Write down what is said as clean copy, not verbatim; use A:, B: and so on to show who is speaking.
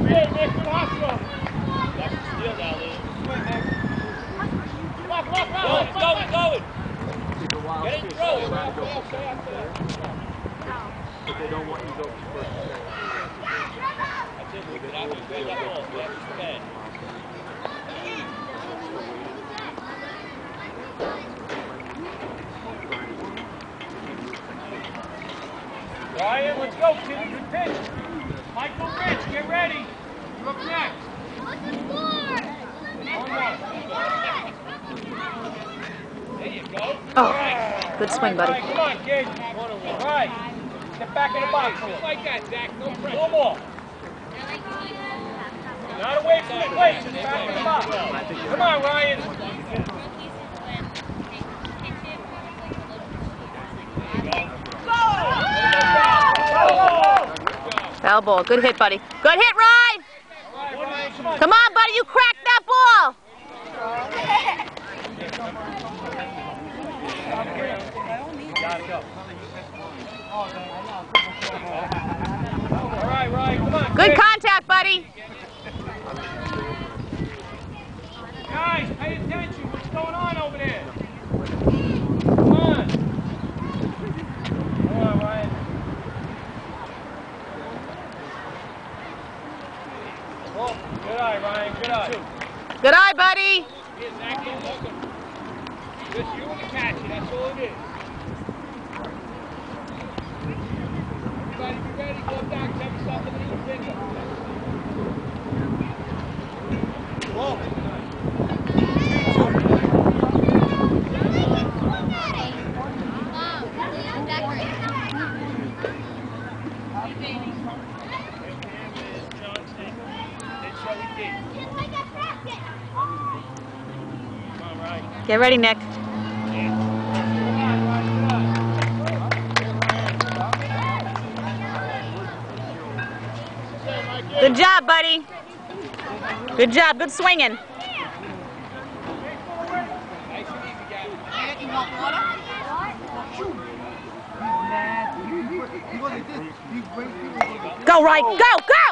A: Get it, throw it. But they don't want you to go first. That's it, we can have to play that ball. We have to spend. Ryan, let's go, kid. Good pitch. Michael Rich, get ready. You're up next. There you go.
B: Oh, good swing, buddy.
A: Right, come on, kid. Right. Step back in the box. Just like that, Zach. No pressure. No more. Not away from the plate. Just back in the box. Come on, Ryan.
B: Foul ball. Good hit, buddy. Good hit, Ryan. Come on, buddy. You cracked that ball.
A: Gotta go. All right, Ryan, come on.
B: Good contact, buddy.
A: Guys, pay attention. What's going on over there? Come on. Come on, Ryan. Oh, good eye, Ryan. Good eye.
B: Good eye, buddy.
A: Here, Zach, don't look him. Just you and the catcher. That's all it is. Everybody be ready. Go down. Have yourself a little finger. Whoa.
B: Get ready, Nick. Good job, buddy. Good job. Good swinging. Go, Ryan. Go, go!